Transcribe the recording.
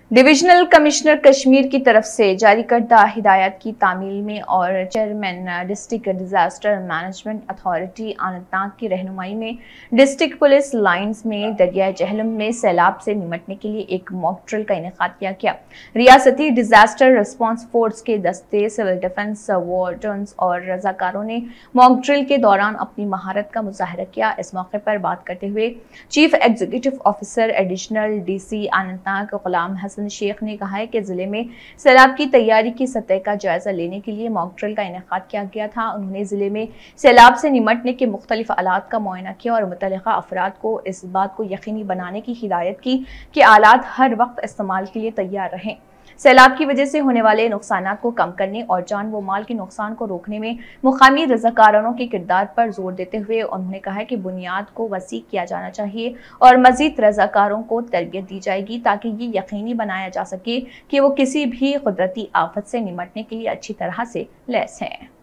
Divisional commissioner Kashmir की तरफ से जारी करदा हिदायत की तामील में और chairman district disaster management authority Anantnag की रहनुमाई में डिस्ट्रिक्ट पुलिस लाइंस में दरिया जहलम में सैलाब से निपटने के लिए एक मॉक ड्रिल का इनेकाद किया गया। रियासती डिजास्टर रिस्पांस फोर्स के दस्ते, सिविल डिफेंस, वार्डन्स और रजाकारों ने मॉक ड्रिल के दौरान अपनी महारत का मुजाहरा किया। इस मौके पर बात करते हुए chief executive officer additional DC Anantnag Ghulam Sheikh ने कहा है कि जिले में सैलाब की तैयारी की सतह का जायजा लेने के लिए मॉक ड्रिल का इनेकाद किया गया था। उन्होंने जिले में सैलाब से निपटने के मुख्तलिफ आलात का मुआयना किया और मुतल्लिका अफराद को इस बात को यकीनी बनाने की हिदायत की कि आलात हर वक्त इस्तेमाल के लिए तैयार रहें। सैलाब की वजह से होने वाले नुकसानात को कम करने और जान व माल के नुकसान को रोकने में मुकामी रज़ाकारों के किरदार पर जोर देते हुए उन्होंने कहा कि बुनियाद को वसी किया जाना चाहिए और मजीद रज़ाकारों को तरबियत दी जाएगी ताकि ये यकीनी बनाया जा सके कि वो किसी भी कुदरती आफत से निपटने के लिए अच्छी तरह से लैस हैं।